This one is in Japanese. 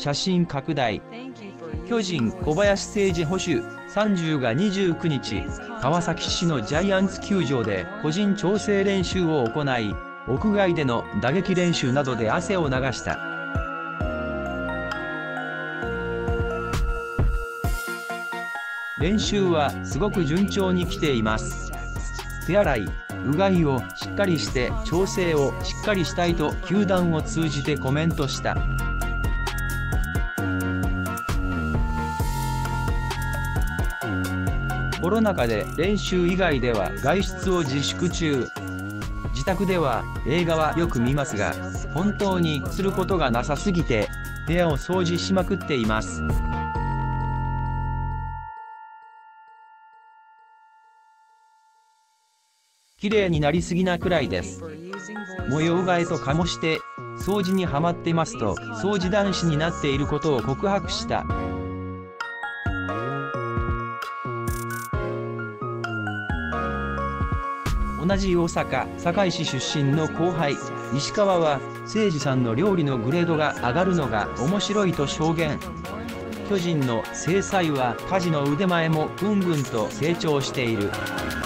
写真拡大。巨人小林誠司捕手30が29日、川崎市のジャイアンツ球場で個人調整練習を行い、屋外での打撃練習などで汗を流した。練習はすごく順調に来ています。手洗い、うがいをしっかりして調整をしっかりしたいと球団を通じてコメントした。コロナ禍で練習以外では外出を自粛中。自宅では映画はよく見ますが、本当にすることがなさすぎて、部屋を掃除しまくっています。綺麗になりすぎなくらいです。模様替えとかもして、掃除にはまってますと、掃除男子になっていることを告白した。同じ大阪・堺市出身の後輩、石川は、誠司さんの料理のグレードが上がるのが面白いと証言。巨人の精細は家事の腕前もぐんぐんと成長している。